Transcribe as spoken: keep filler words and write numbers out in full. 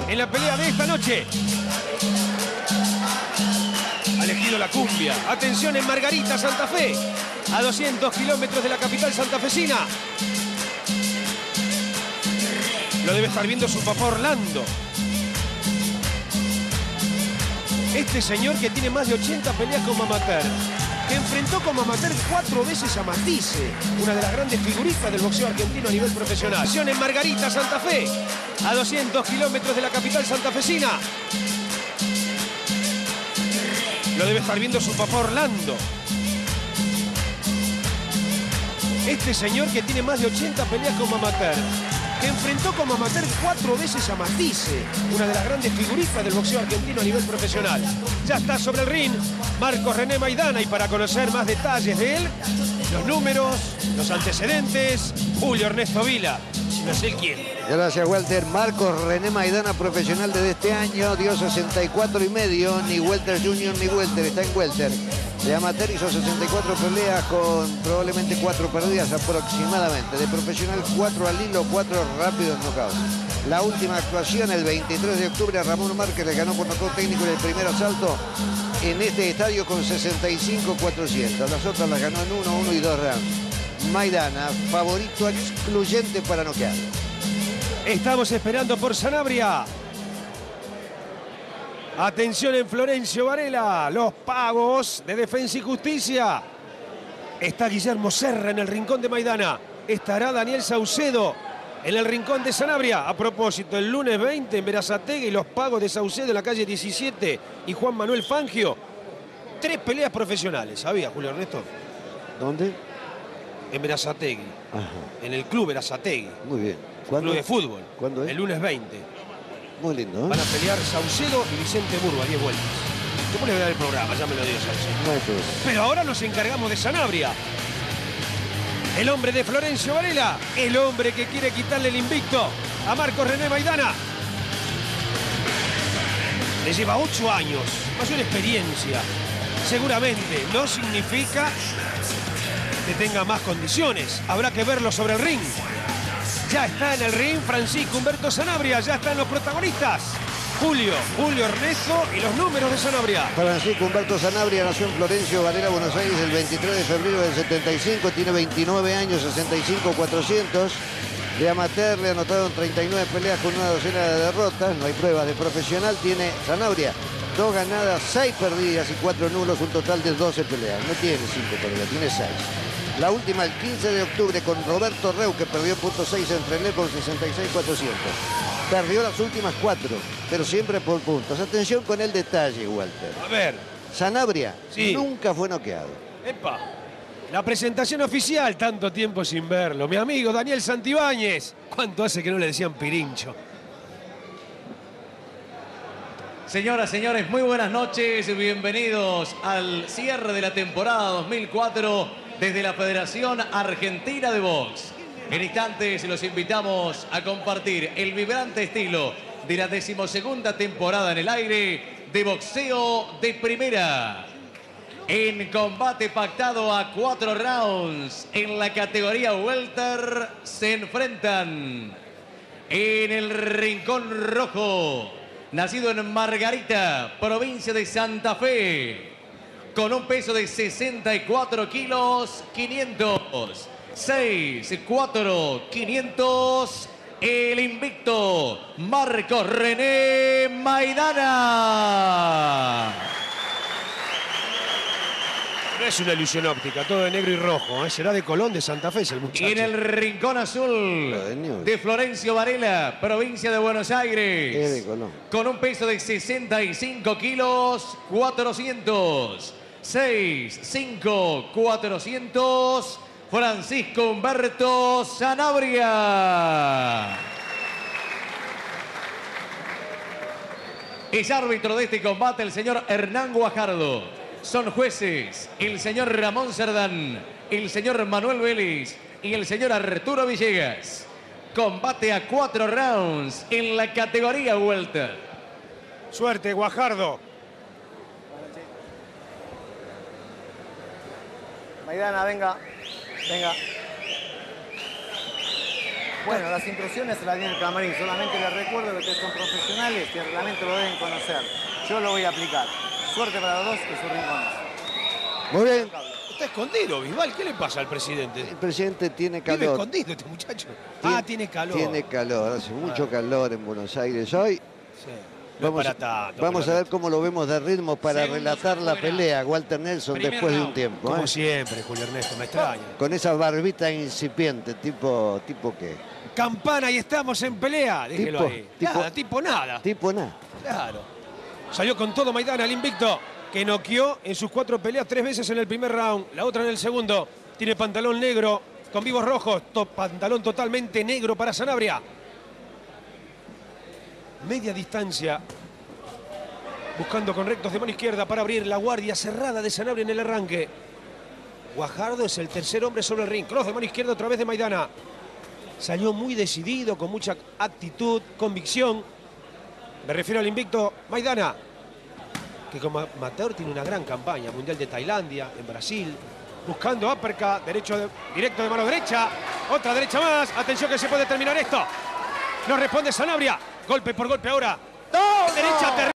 en la pelea de esta noche. Ha elegido la cumbia. Atención en Margarita, Santa Fe. A doscientos kilómetros de la capital santafesina. Lo debe estar viendo su papá Orlando. Este señor que tiene más de ochenta peleas como amateur, que enfrentó como amateur cuatro veces a Matisse, una de las grandes figuritas del boxeo argentino a nivel profesional. Acción en Margarita, Santa Fe, a doscientos kilómetros de la capital santafesina. Lo debe estar viendo su papá Orlando. Este señor que tiene más de ochenta peleas como amateur, que enfrentó como amateur cuatro veces a Matisse, una de las grandes figuritas del boxeo argentino a nivel profesional. Ya está sobre el ring Marcos René Maidana, y para conocer más detalles de él, los números, los antecedentes, Julio Ernesto Vila. No sé quién. Gracias, Walter. Marcos René Maidana, profesional desde este año, dio sesenta y cuatro y medio, ni welter junior ni welter, está en welter. De amateur hizo sesenta y cuatro peleas con probablemente cuatro perdidas aproximadamente. De profesional, cuatro al hilo, cuatro rápidos knockouts. La última actuación, el veintitrés de octubre, a Ramón Márquez le ganó por nocaut técnico en el primer asalto en este estadio con sesenta y cinco cuatrocientos. Las otras las ganó en uno, uno y dos rounds. Maidana, favorito excluyente para noquear. Estamos esperando por Sanabria. Atención en Florencio Varela, los pagos de Defensa y Justicia. Está Guillermo Serra en el rincón de Maidana. Estará Daniel Saucedo en el rincón de Sanabria. A propósito, el lunes veinte en Berazategui, los pagos de Saucedo en la calle diecisiete y Juan Manuel Fangio. Tres peleas profesionales, ¿sabía, Julio Ernesto? ¿Dónde? En Berazategui. Ajá. En el club Berazategui. Muy bien. ¿Cuándo? Club de fútbol. ¿Cuándo es? El lunes veinte. Muy lindo, ¿eh? Van a pelear Saucedo y Vicente Burgo a diez vueltas. ¿Cómo le voy a dar el programa? Ya me lo dio Saucedo. No hay problema. Pero ahora nos encargamos de Sanabria. El hombre de Florencio Varela. El hombre que quiere quitarle el invicto a Marcos René Maidana. Le lleva ocho años. Mayor experiencia. Seguramente no significa que tenga más condiciones. Habrá que verlo sobre el ring. Ya está en el ring Francisco Humberto Sanabria. Ya están los protagonistas. Julio, Julio Ernesto y los números de Sanabria. Francisco Humberto Sanabria nació en Florencio Varela, Buenos Aires, el veintitrés de febrero del setenta y cinco. Tiene veintinueve años, sesenta y cinco cuatrocientos. De amateur le anotaron treinta y nueve peleas con una docena de derrotas. No hay pruebas de profesional. Tiene Sanabria dos ganadas, seis perdidas y cuatro nulos. Un total de doce peleas. No tiene cinco perdidas, tiene seis. La última el quince de octubre con Roberto Reu, que perdió punto seis entre él con sesenta y seis cuatrocientos. Perdió las últimas cuatro, pero siempre por puntos. Atención con el detalle, Walter. A ver. Sanabria sí. nunca fue noqueado. Epa. La presentación oficial, tanto tiempo sin verlo. Mi amigo Daniel Santibáñez. ¿Cuánto hace que no le decían Pirincho? Señoras, señores, muy buenas noches. Bienvenidos al cierre de la temporada dos mil cuatro desde la Federación Argentina de Box. En instantes los invitamos a compartir el vibrante estilo de la decimosegunda temporada en el aire de boxeo de primera. En combate pactado a cuatro rounds en la categoría welter se enfrentan en el rincón rojo, nacido en Margarita, provincia de Santa Fe, con un peso de sesenta y cuatro kilos, quinientos. seis, cuatro, quinientos. El invicto, Marcos René Maidana. No es una ilusión óptica, todo de negro y rojo. ¿eh? Será de Colón de Santa Fe, el muchacho. Y en el rincón azul de Florencio Varela, provincia de Buenos Aires. Es de Colón. Con un peso de sesenta y cinco kilos, cuatrocientos. seis, cinco, cuatrocientos. Francisco Humberto Sanabria. Es árbitro de este combate el señor Hernán Guajardo. Son jueces el señor Ramón Cerdán, el señor Manuel Vélez y el señor Arturo Villegas. Combate a cuatro rounds en la categoría welter. Suerte, Guajardo. Maidana, venga. Venga. Bueno, las instrucciones se las di en el camarín. Solamente les recuerdo que ustedes son profesionales, que el reglamento lo deben conocer. Yo lo voy a aplicar. Suerte para los dos y sus rincones. Muy bien. Está escondido, Bisbal. ¿Qué le pasa al presidente? El presidente tiene Vive calor. escondido este muchacho. Tiene, ah, tiene calor. Tiene calor. Hace mucho Ah. calor en Buenos Aires hoy. Sí. No Vamos, es para tanto, vamos a pero- ver cómo lo vemos de ritmo para Segundos relatar la afuera. pelea. Walter Nelson Primer después de un round. tiempo. Como ¿eh? siempre, Julio Ernesto, me extraña. Con esa barbita incipiente, tipo, tipo qué. Campana y estamos en pelea. Déjelo Tipo- ahí. tipo- Nada, tipo nada. Tipo nada. Claro. Salió con todo Maidana, el invicto, que noqueó en sus cuatro peleas tres veces en el primer round, la otra en el segundo. Tiene pantalón negro con vivos rojos, to- pantalón totalmente negro para Sanabria. Media distancia, buscando con rectos de mano izquierda para abrir la guardia cerrada de Sanabria en el arranque. Guajardo es el tercer hombre sobre el ring. Cross de mano izquierda otra vez de Maidana. Salió muy decidido, con mucha actitud, convicción. Me refiero al invicto Maidana, que como amateur tiene una gran campaña. Mundial de Tailandia, en Brasil. Buscando uppercut, derecho de- directo de mano derecha. Otra derecha más. Atención que se puede terminar esto. No responde Sanabria. Golpe por golpe ahora. ¡No! Derecha no. terrible.